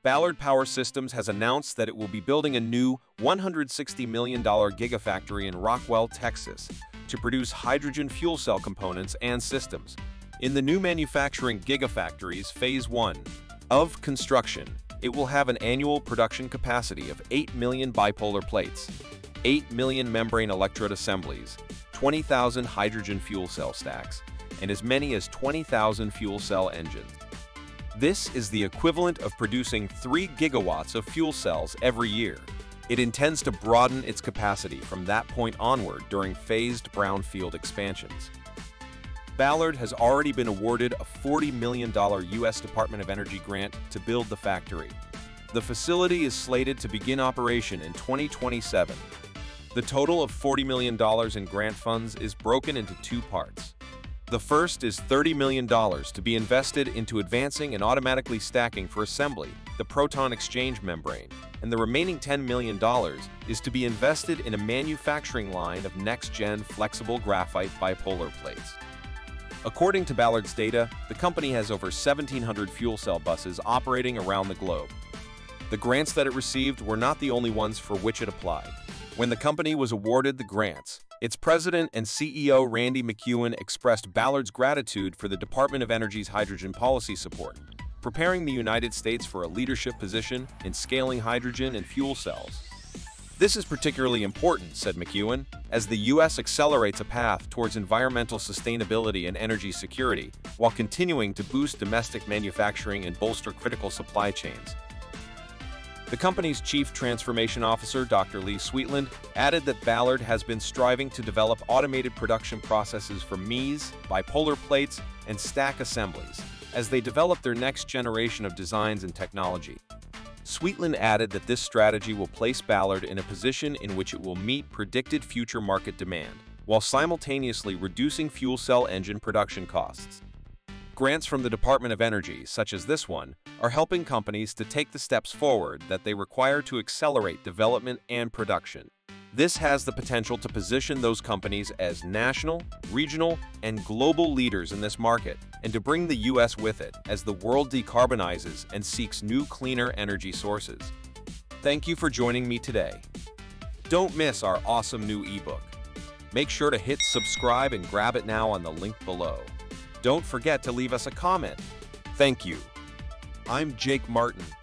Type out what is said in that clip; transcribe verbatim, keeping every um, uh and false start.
Ballard Power Systems has announced that it will be building a new one hundred sixty million dollars Gigafactory in Rockwell, Texas, to produce hydrogen fuel cell components and systems. In the new manufacturing Gigafactory's Phase one of construction, it will have an annual production capacity of eight million bipolar plates, eight million membrane electrode assemblies, twenty thousand hydrogen fuel cell stacks, and as many as twenty thousand fuel cell engines. This is the equivalent of producing three gigawatts of fuel cells every year. It intends to broaden its capacity from that point onward during phased brownfield expansions. Ballard has already been awarded a forty million dollars U S Department of Energy grant to build the factory. The facility is slated to begin operation in twenty twenty-seven. The total of forty million dollars in grant funds is broken into two parts. The first is thirty million dollars to be invested into advancing and automatically stacking for assembly the proton exchange membrane, and the remaining ten million dollars is to be invested in a manufacturing line of next-gen flexible graphite bipolar plates. According to Ballard's data, the company has over seventeen hundred fuel cell buses operating around the globe. The grants that it received were not the only ones for which it applied. When the company was awarded the grants, its president and C E O Randy McEwen expressed Ballard's gratitude for the Department of Energy's hydrogen policy support, preparing the United States for a leadership position in scaling hydrogen and fuel cells. This is particularly important, said McEwen, as the U S accelerates a path towards environmental sustainability and energy security while continuing to boost domestic manufacturing and bolster critical supply chains. The company's Chief Transformation Officer, Doctor Lee Sweetland, added that Ballard has been striving to develop automated production processes for M E S, bipolar plates, and stack assemblies as they develop their next generation of designs and technology. Sweetland added that this strategy will place Ballard in a position in which it will meet predicted future market demand, while simultaneously reducing fuel cell engine production costs. Grants from the Department of Energy, such as this one, are helping companies to take the steps forward that they require to accelerate development and production. This has the potential to position those companies as national, regional, and global leaders in this market, and to bring the U S with it as the world decarbonizes and seeks new cleaner energy sources. Thank you for joining me today. Don't miss our awesome new ebook. Make sure to hit subscribe and grab it now on the link below. Don't forget to leave us a comment. Thank you. I'm Jake Martin.